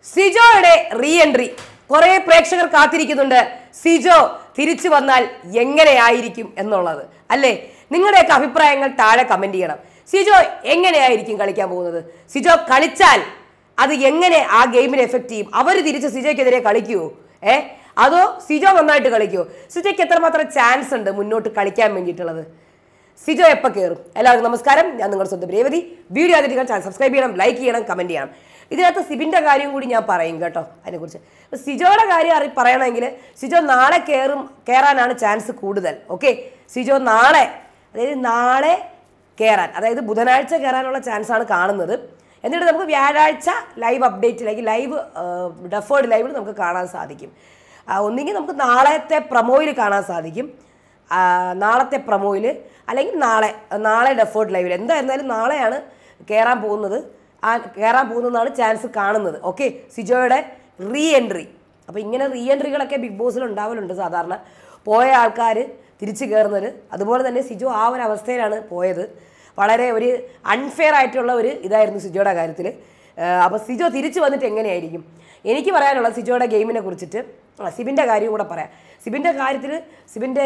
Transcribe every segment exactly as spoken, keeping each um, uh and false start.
സിജോയുടെ re entry കുറെ പ്രേക്ഷകർ കാത്തിരിക്കുന്നുണ്ട്. സിജോ തിരിച്ചു വന്നാൽ എങ്ങനെയായിരിക്കും എന്നുള്ളത് അല്ലേ? നിങ്ങളുടെയൊക്കെ അഭിപ്രായങ്ങൾ താഴെ കമന്റ് ചെയ്യണം. സിജോ എങ്ങനെയായിരിക്കും കളിക്കാൻ പോകുന്നത്? സിജോ കളിച്ചാൽ അത് എങ്ങനെ ആ ഗെയിമിനെ എഫക്ട് ചെയ്യും? അവർ തിരിച്ച് സിജോയ്ക്കെതിരെ കളിക്കുമോ? ഏ അതോ സിജോ നന്നായിട്ട് കളിക്കുമോ? സിജോയ്ക്ക് എത്രമാത്രം ചാൻസ് ഉണ്ട് മുന്നോട്ട് കളിക്കാൻ വേണ്ടിയിട്ടുള്ളത്? സിജോ എപ്പോൾ കയറും? എല്ലാവർക്കും നമസ്കാരം, ഞാൻ നിങ്ങളുടെ സ്വന്തം രേവതി. വീഡിയോ ആദ്യം ചാനൽ സബ്സ്ക്രൈബ് ചെയ്യണം, ലൈക്ക് ചെയ്യണം, കമന്റ് ചെയ്യണം. ഇതിനകത്ത് സിബിൻ്റെ കാര്യം കൂടി ഞാൻ പറയും കേട്ടോ. അതിനെക്കുറിച്ച് സിജോയുടെ കാര്യം അറി പറയണമെങ്കിൽ സിജോ നാളെ കയറും കയറാനാണ് ചാൻസ് കൂടുതൽ. ഓക്കെ, സിജോ നാളെ അതായത് നാളെ കയറാൻ അതായത് ബുധനാഴ്ച കയറാനുള്ള ചാൻസാണ് കാണുന്നത്. എന്നിട്ട് നമുക്ക് വ്യാഴാഴ്ച ലൈവ് അപ്ഡേറ്റിലേക്ക് ലൈവ് ഡെഫേർഡ് ലൈവിൽ നമുക്ക് കാണാൻ സാധിക്കും. ഒന്നുകിൽ നമുക്ക് നാളത്തെ പ്രൊമോയിൽ കാണാൻ സാധിക്കും, നാളത്തെ പ്രൊമോയിൽ, അല്ലെങ്കിൽ നാളെ നാളെ ഡെഫേർഡ് ലൈവിൽ. എന്തായിരുന്നാലും നാളെയാണ് കയറാൻ പോകുന്നത്. ആ കയറാൻ പോകുന്നതാണ് ചാൻസ് കാണുന്നത്. ഓക്കെ, സിജോയുടെ റീ എൻട്രി. അപ്പോൾ ഇങ്ങനെ റീ എൻട്രികളൊക്കെ ബിഗ് ബോസിൽ ഉണ്ടാവലുണ്ട് സാധാരണ. പോയ ആൾക്കാർ തിരിച്ചു കയറുന്നത്. അതുപോലെ തന്നെ സിജോ ആ ഒരു അവസ്ഥയിലാണ് പോയത്. വളരെ ഒരു അൺഫെയർ ആയിട്ടുള്ള ഒരു ഇതായിരുന്നു സിജോയുടെ കാര്യത്തിൽ. അപ്പോൾ സിജോ തിരിച്ചു വന്നിട്ട് എങ്ങനെയായിരിക്കും? എനിക്ക് പറയാനുള്ള സിജോയുടെ ഗെയിമിനെ കുറിച്ചിട്ട് സിബിൻ്റെ കാര്യം കൂടെ പറയാം. സിബിൻ്റെ കാര്യത്തിൽ സിബിൻ്റെ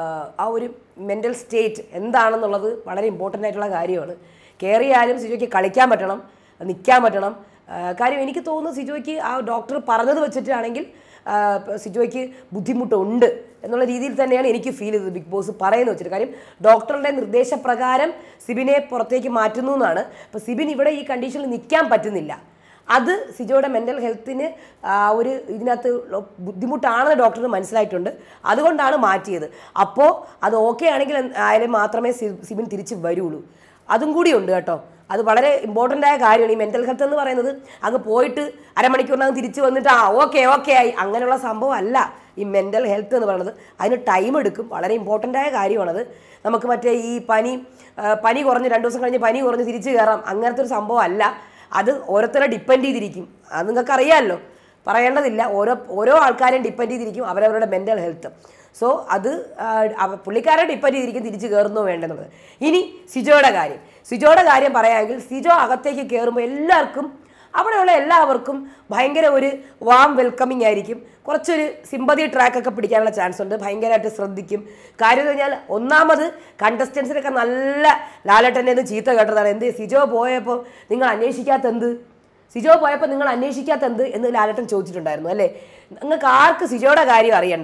ആ ഒരു മെൻ്റൽ സ്റ്റേറ്റ് എന്താണെന്നുള്ളത് വളരെ ഇമ്പോർട്ടൻ്റ് ആയിട്ടുള്ള കാര്യമാണ്. കയറിയാലും സിജോയ്ക്ക് കളിക്കാൻ പറ്റണം, നിൽക്കാൻ പറ്റണം. കാര്യം എനിക്ക് തോന്നുന്നു സിജോയ്ക്ക് ആ ഡോക്ടർ പറഞ്ഞത് വെച്ചിട്ടാണെങ്കിൽ സിജോയ്ക്ക് ബുദ്ധിമുട്ടുണ്ട് എന്നുള്ള രീതിയിൽ തന്നെയാണ് എനിക്ക് ഫീൽ ചെയ്തത്. ബിഗ് ബോസ് പറയുന്നത് വെച്ചിട്ട് കാര്യം ഡോക്ടറുടെ നിർദ്ദേശപ്രകാരം സിബിനെ പുറത്തേക്ക് മാറ്റുന്നു എന്നാണ്. അപ്പോൾ സിബിൻ ഇവിടെ ഈ കണ്ടീഷനിൽ നിൽക്കാൻ പറ്റുന്നില്ല. അത് സിജോയുടെ മെൻ്റൽ ഹെൽത്തിന് ഒരു ഇതിനകത്ത് ബുദ്ധിമുട്ടാണെന്ന് ഡോക്ടറിന് മനസ്സിലായിട്ടുണ്ട്. അതുകൊണ്ടാണ് മാറ്റിയത്. അപ്പോൾ അത് ഓക്കെ ആണെങ്കിൽ ആയാലും മാത്രമേ സിബിൻ തിരിച്ച് വരുള്ളൂ. അതും കൂടി ഉണ്ട് കേട്ടോ. അത് വളരെ ഇമ്പോർട്ടൻ്റ് ആയ കാര്യമാണ്. ഈ മെൻ്റൽ ഹെൽത്ത് എന്ന് പറയുന്നത് അങ്ങ് പോയിട്ട് അരമണിക്കൂറിനകം തിരിച്ച് വന്നിട്ട് ആ ഓക്കെ ഓക്കെ ആയി അങ്ങനെയുള്ള സംഭവം അല്ല. ഈ മെൻ്റൽ ഹെൽത്ത് എന്ന് പറയുന്നത് അതിന് ടൈം എടുക്കും. വളരെ ഇമ്പോർട്ടൻ്റ് ആയ കാര്യമാണത്. നമുക്ക് മറ്റേ ഈ പനി പനി കുറഞ്ഞ് രണ്ട് ദിവസം കഴിഞ്ഞ് പനി കുറഞ്ഞ് തിരിച്ച് കയറാം അങ്ങനത്തെ ഒരു സംഭവം അല്ല. അത് ഓരോരുത്തരെ ഡിപ്പെൻഡ് ചെയ്തിരിക്കും. അത് നിങ്ങൾക്ക് അറിയാമല്ലോ, പറയേണ്ടതില്ല. ഓരോ ഓരോ ആൾക്കാരെയും ഡിപ്പെൻഡ് ചെയ്തിരിക്കും അവരവരുടെ മെൻ്റൽ ഹെൽത്ത്. സോ അത് പുള്ളിക്കാരെ ഡിപ്പെൻഡ് ചെയ്തിരിക്കും തിരിച്ച് കയറുന്നോ വേണ്ടെന്നുള്ളത്. ഇനി സിജോയുടെ കാര്യം സിജോയുടെ കാര്യം പറയാമെങ്കിൽ സിജോ അകത്തേക്ക് കയറുമ്പോൾ എല്ലാവർക്കും അവിടെയുള്ള എല്ലാവർക്കും ഭയങ്കര ഒരു വാം വെൽക്കമിങ് ആയിരിക്കും. കുറച്ചൊരു സിമ്പതി ട്രാക്കൊക്കെ പിടിക്കാനുള്ള ചാൻസ് ഉണ്ട്. ഭയങ്കരമായിട്ട് ശ്രദ്ധിക്കും. കാര്യം എന്ന് പറഞ്ഞാൽ ഒന്നാമത് കണ്ടസ്റ്റൻസിനൊക്കെ നല്ല ലാലേട്ടൻ്റെ ഒന്ന് ചീത്ത കേട്ടതാണ്. എന്ത് സിജോ പോയപ്പോൾ നിങ്ങൾ അന്വേഷിക്കാത്തെന്ത് സിജോ പോയപ്പോൾ നിങ്ങൾ അന്വേഷിക്കാത്തെന്ത് എന്ന് ലാലേട്ടൻ ചോദിച്ചിട്ടുണ്ടായിരുന്നു അല്ലേ? നിങ്ങൾക്ക് ആർക്ക് സിജോയുടെ കാര്യം അറിയണ്ട,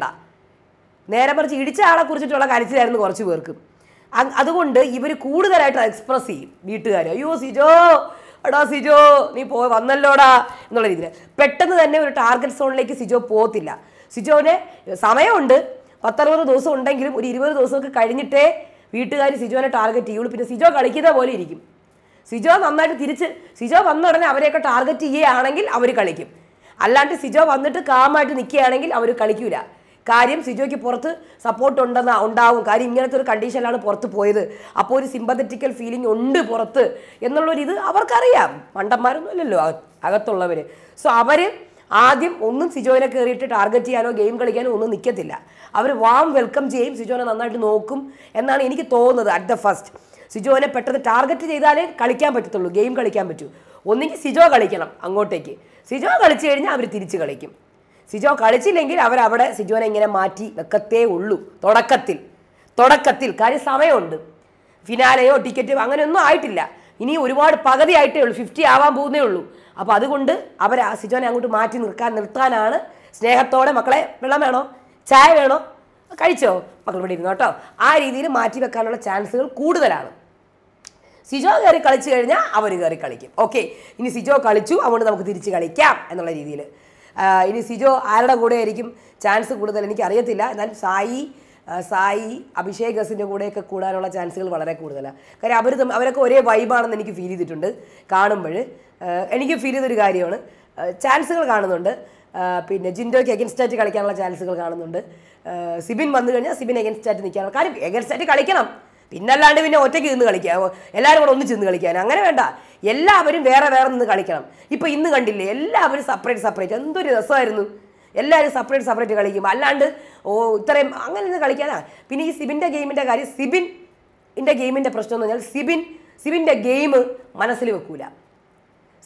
നേരെ മറിച്ച് ഇടിച്ച ആളെ കുറിച്ചിട്ടുള്ള കരച്ചിലായിരുന്നു കുറച്ച് പേർക്ക്. അതുകൊണ്ട് ഇവർ കൂടുതലായിട്ട് എക്സ്പ്രസ് ചെയ്യും വീട്ടുകാർ. അയ്യോ സിജോ എടാ സിജോ നീ പോ വന്നല്ലോടാ എന്നുള്ള രീതിയിൽ പെട്ടെന്ന് തന്നെ ഒരു ടാർഗറ്റ് സോണിലേക്ക് സിജോ പോകത്തില്ല. സിജോന് സമയമുണ്ട്, പത്തറുപത് ദിവസം ഉണ്ടെങ്കിലും ഒരു ഇരുപത് ദിവസമൊക്കെ കഴിഞ്ഞിട്ടേ വീട്ടുകാർ സിജോനെ ടാർഗറ്റ് ചെയ്യുള്ളൂ. പിന്നെ സിജോ കളിക്കുന്ന പോലെ ഇരിക്കും. സിജോ നന്നായിട്ട് തിരിച്ച് സിജോ വന്ന ഉടനെ അവരെയൊക്കെ ടാർഗറ്റ് ചെയ്യുകയാണെങ്കിൽ അവർ കളിക്കും. അല്ലാണ്ട് സിജോ വന്നിട്ട് കാമായിട്ട് നിൽക്കുകയാണെങ്കിൽ അവർ കളിക്കൂല. കാര്യം സിജോയ്ക്ക് പുറത്ത് സപ്പോർട്ട് ഉണ്ടെന്ന് ഉണ്ടാവും. കാര്യം ഇങ്ങനത്തെ ഒരു കണ്ടീഷനിലാണ് പുറത്ത് പോയത്. അപ്പോൾ ഒരു സിമ്പത്തറ്റിക്കൽ ഫീലിംഗ് ഉണ്ട് പുറത്ത് എന്നുള്ളൊരു ഇത് അവർക്കറിയാം. മണ്ടന്മാരൊന്നും അല്ലല്ലോ അകത്തുള്ളവർ. സോ അവർ ആദ്യം ഒന്നും സിജോനെ കയറിയിട്ട് ടാർഗറ്റ് ചെയ്യാനോ ഗെയിം കളിക്കാനോ ഒന്നും നിൽക്കത്തില്ല. അവർ വാം വെൽക്കം ചെയ്യും, സിജോനെ നന്നായിട്ട് നോക്കും എന്നാണ് എനിക്ക് തോന്നുന്നത്. അറ്റ് ദ ഫസ്റ്റ് സിജോനെ പെട്ടെന്ന് ടാർഗറ്റ് ചെയ്താലേ കളിക്കാൻ പറ്റത്തുള്ളൂ, ഗെയിം കളിക്കാൻ പറ്റൂ. ഒന്നെങ്കിൽ സിജോ കളിക്കണം അങ്ങോട്ടേക്ക്. സിജോ കളിച്ചു കഴിഞ്ഞാൽ അവർ തിരിച്ച് കളിക്കും. സിജോ കളിച്ചില്ലെങ്കിൽ അവരവിടെ സിജോനെ ഇങ്ങനെ മാറ്റി വെക്കത്തേ ഉള്ളൂ. തുടക്കത്തിൽ തുടക്കത്തിൽ കാര്യം സമയമുണ്ട്. ഫിനാലെയോ ടിക്കറ്റോ അങ്ങനെയൊന്നും ആയിട്ടില്ല. ഇനി ഒരുപാട് പകുതി ആയിട്ടേ ഉള്ളൂ, ഫിഫ്റ്റി ആവാൻ പോകുന്നേ ഉള്ളൂ. അപ്പോൾ അതുകൊണ്ട് അവർ ആ സിജോനെ അങ്ങോട്ട് മാറ്റി നിർക്കാൻ നിർത്താനാണ് സ്നേഹത്തോടെ മക്കളെ വെള്ളം വേണോ ചായ വേണോ കഴിച്ചോ മക്കൾ ഇവിടെ ഇരുന്നു കേട്ടോ ആ രീതിയിൽ മാറ്റി വെക്കാനുള്ള ചാൻസുകൾ കൂടുതലാണ്. സിജോ കയറി കളിച്ചു കഴിഞ്ഞാൽ അവർ കയറി കളിക്കും. ഓക്കെ, ഇനി സിജോ കളിച്ചു അതുകൊണ്ട് നമുക്ക് തിരിച്ച് കളിക്കാം എന്നുള്ള രീതിയിൽ. ഇനി സിജോ ആരുടെ കൂടെ ആയിരിക്കും ചാൻസ് കൂടുതൽ എനിക്കറിയത്തില്ല. എന്നാൽ സായി സായി അഭിഷേക് ഗസിൻ്റെ കൂടെയൊക്കെ കൂടാനുള്ള ചാൻസുകൾ വളരെ കൂടുതലാണ്. കാര്യം അവർ അവരൊക്കെ ഒരേ വൈബാണെന്ന് എനിക്ക് ഫീൽ ചെയ്തിട്ടുണ്ട് കാണുമ്പോൾ. എനിക്ക് ഫീൽ ചെയ്തൊരു കാര്യമാണ്. ചാൻസുകൾ കാണുന്നുണ്ട്. പിന്നെ ജിൻഡോയ്ക്ക് എഗൻസ്റ്റായിട്ട് കളിക്കാനുള്ള ചാൻസുകൾ കാണുന്നുണ്ട്. സിബിൻ വന്നു കഴിഞ്ഞാൽ സിബിൻ എഗൻസ്റ്റായിട്ട് നിൽക്കാനുള്ള കാര്യം എഗൻസ്റ്റായിട്ട് കളിക്കണം. പിന്നല്ലാണ്ട് പിന്നെ ഒറ്റയ്ക്ക് നിന്ന് കളിക്കാം, എല്ലാവരും കൂടെ ഒന്നിച്ച് നിന്ന് കളിക്കാൻ അങ്ങനെ വേണ്ട. എല്ലാവരും വേറെ വേറെ നിന്ന് കളിക്കണം. ഇപ്പം ഇന്ന് കണ്ടില്ലേ എല്ലാവരും സെപ്പറേറ്റ് സെപ്പറേറ്റ് എന്തൊരു രസമായിരുന്നു. എല്ലാവരും സെപ്പറേറ്റ് സെപ്പറേറ്റ് കളിക്കും. അല്ലാണ്ട് ഓ ഇത്രയും അങ്ങനെ നിന്ന് കളിക്കാനാ. പിന്നെ ഈ സിബിൻ്റെ ഗെയിമിൻ്റെ കാര്യം സിബിൻ ഇൻ്റെ ഗെയിമിൻ്റെ പ്രശ്നം എന്ന് പറഞ്ഞാൽ സിബിൻ സിബിൻ്റെ ഗെയിം മനസ്സിൽ വെക്കൂല.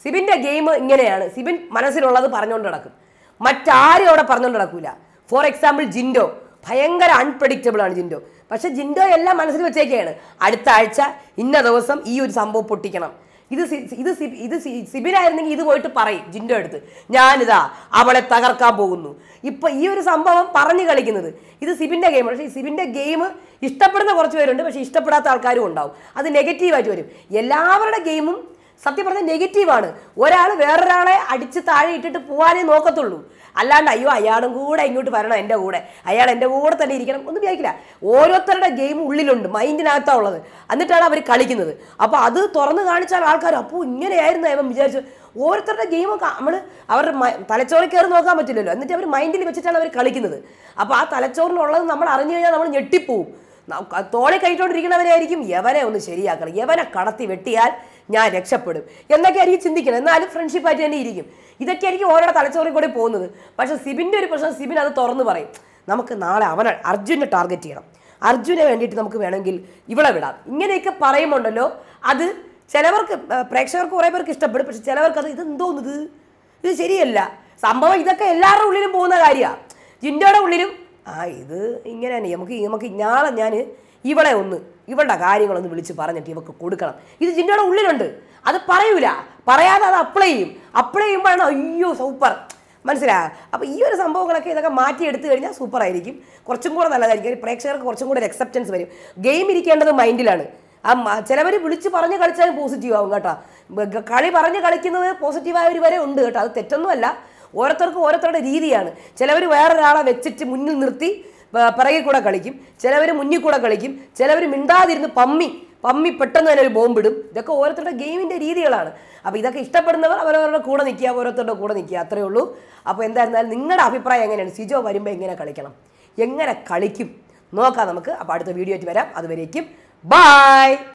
സിബിന്റെ ഗെയിം ഇങ്ങനെയാണ്. സിബിൻ മനസ്സിലുള്ളത് പറഞ്ഞുകൊണ്ട് നടക്കും, മറ്റാരും അവിടെ പറഞ്ഞുകൊണ്ട് നടക്കൂല. ഫോർ എക്സാമ്പിൾ ജിൻഡോ, ഭയങ്കര അൺപ്രഡിക്റ്റബിൾ ആണ് ജിൻഡോ. പക്ഷെ ജിൻഡോ എല്ലാം മനസ്സിൽ വെച്ചേക്കാണ്, അടുത്ത ആഴ്ച ഇന്ന ദിവസം ഈ ഒരു സംഭവം പൊട്ടിക്കണം. ഇത് ഇത് ഇത് സിബിനായിരുന്നെങ്കിൽ ഇത് പോയിട്ട് പറയും ജിൻഡോ എടുത്ത്, ഞാനിതാ അവളെ തകർക്കാൻ പോകുന്നു. ഇപ്പൊ ഈ ഒരു സംഭവം പറഞ്ഞു കളിക്കുന്നത് ഇത് സിബിന്റെ ഗെയിമാണ്. പക്ഷേ സിബിന്റെ ഗെയിം ഇഷ്ടപ്പെടുന്ന കുറച്ച് പേരുണ്ട്, പക്ഷെ ഇഷ്ടപ്പെടാത്ത ആൾക്കാരും ഉണ്ടാവും. അത് നെഗറ്റീവായിട്ട് വരും. എല്ലാവരുടെ ഗെയിമും സത്യം പറഞ്ഞാൽ നെഗറ്റീവാണ്. ഒരാൾ വേറൊരാളെ അടിച്ച് താഴെ ഇട്ടിട്ട് പോകാനേ നോക്കത്തുള്ളൂ. അല്ലാണ്ട് അയ്യോ അയാളും കൂടെ ഇങ്ങോട്ട് വരണം എൻ്റെ കൂടെ, അയാൾ എൻ്റെ കൂടെ തന്നെ ഇരിക്കണം ഒന്നും വിചാരിക്കില്ല. ഓരോരുത്തരുടെ ഗെയിം ഉള്ളിലുണ്ട്, മൈൻഡിനകത്താണ് ഉള്ളത്, എന്നിട്ടാണ് അവർ കളിക്കുന്നത്. അപ്പോൾ അത് തുറന്ന് കാണിച്ചാൽ ആൾക്കാർ അപ്പോൾ ഇങ്ങനെയായിരുന്നു അവൻ വിചാരിച്ചു. ഓരോരുത്തരുടെ ഗെയിമൊക്കെ നമ്മൾ അവരുടെ തലച്ചോറിൽ കയറി നോക്കാൻ പറ്റില്ലല്ലോ, എന്നിട്ട് അവർ മൈൻഡിൽ വെച്ചിട്ടാണ് അവർ കളിക്കുന്നത്. അപ്പോൾ ആ തലച്ചോറിനുള്ളത് നമ്മൾ അറിഞ്ഞു കഴിഞ്ഞാൽ നമ്മൾ ഞെട്ടിപ്പോവും. തോളി കഴിച്ചുകൊണ്ടിരിക്കുന്നവരായിരിക്കും യവനെ ഒന്ന് ശരിയാക്കണം, യവനെ കടത്തി വെട്ടിയാൽ ഞാൻ രക്ഷപ്പെടും എന്നൊക്കെ ആയിരിക്കും ചിന്തിക്കണം. എന്നാലും ഫ്രണ്ട്ഷിപ്പായിട്ട് തന്നെ ഇരിക്കും. ഇതൊക്കെ ആയിരിക്കും ഓരോ തലച്ചോറിൽ കൂടി പോകുന്നത്. പക്ഷെ സിബിൻ്റെ ഒരു പ്രശ്നം, സിബിൻ അത് തുറന്ന് പറയും, നമുക്ക് നാളെ അവനെ അർജുനെ ടാർഗറ്റ് ചെയ്യണം, അർജുനെ വേണ്ടിയിട്ട് നമുക്ക് വേണമെങ്കിൽ ഇവളെ വിടാം. ഇങ്ങനെയൊക്കെ പറയുമുണ്ടല്ലോ, അത് ചിലവർക്ക് പ്രേക്ഷകർക്ക് കുറേ പേർക്ക് ഇഷ്ടപ്പെടും. പക്ഷെ ചിലവർക്ക് അത് ഇതെന്തോന്നത്, ഇത് ശരിയല്ല. സംഭവം ഇതൊക്കെ എല്ലാവരുടെ ഉള്ളിലും പോകുന്ന കാര്യമാണ്. ജിൻഡോയുടെ ഉള്ളിലും ആ ഇത് ഇങ്ങനെ തന്നെ നമുക്ക് നമുക്ക് നാളെ ഞാൻ ഇവളെ ഒന്ന് ഇവളുടെ കാര്യങ്ങളൊന്ന് വിളിച്ച് പറഞ്ഞിട്ട് ഇവക്ക് കൊടുക്കണം. ഇത് ജിൻഡോയുടെ ഉള്ളിലുണ്ട്, അത് പറയൂല, പറയാതെ അത് അപ്ലൈ ചെയ്യും. അപ്ലൈ ചെയ്യുമ്പോഴാണ് അയ്യോ സൂപ്പർ, മനസ്സിലായോ? അപ്പോൾ ഈ ഒരു സംഭവങ്ങളൊക്കെ ഇതൊക്കെ മാറ്റി എടുത്തു കഴിഞ്ഞാൽ സൂപ്പർ ആയിരിക്കും, കുറച്ചും കൂടെ നല്ലതായിരിക്കും. പ്രേക്ഷകർക്ക് കുറച്ചും കൂടെ ഒരു അക്സെപ്റ്റൻസ് വരും. ഗെയിം ഇരിക്കേണ്ടത് മൈൻഡിലാണ്. ആ ചിലവർ വിളിച്ച് പറഞ്ഞ് കളിച്ചാൽ പോസിറ്റീവ് ആവും കേട്ടോ. കളി പറഞ്ഞ് കളിക്കുന്നത് പോസിറ്റീവായവർ വരെ ഉണ്ട് കേട്ടോ, അത് തെറ്റൊന്നുമല്ല. ഓരോരുത്തർക്കും ഓരോരുത്തരുടെ രീതിയാണ്. ചിലവർ വേറൊരാളെ വെച്ചിട്ട് മുന്നിൽ നിർത്തി പിറകിൽ കൂടെ കളിക്കും, ചിലവർ മുന്നിൽ കൂടെ കളിക്കും, ചിലവർ മിണ്ടാതിരുന്ന് പമ്മി പമ്മി പെട്ടെന്ന് തന്നെ ഒരു ബോംബിടും. ഇതൊക്കെ ഓരോരുത്തരുടെ ഗെയിമിൻ്റെ രീതികളാണ്. അപ്പോൾ ഇതൊക്കെ ഇഷ്ടപ്പെടുന്നവർ അവരവരുടെ കൂടെ നിൽക്കുക, ഓരോരുത്തരുടെ കൂടെ നിൽക്കുക, അത്രയേ ഉള്ളൂ. അപ്പോൾ എന്തായിരുന്നാലും നിങ്ങളുടെ അഭിപ്രായം എങ്ങനെയാണ്? സിജോ വരുമ്പോൾ എങ്ങനെ കളിക്കണം, എങ്ങനെ കളിക്കും നോക്കാം നമുക്ക്. അപ്പോൾ അടുത്ത വീഡിയോ ആയിട്ട് വരാം. അതുവരേക്കും ബൈ.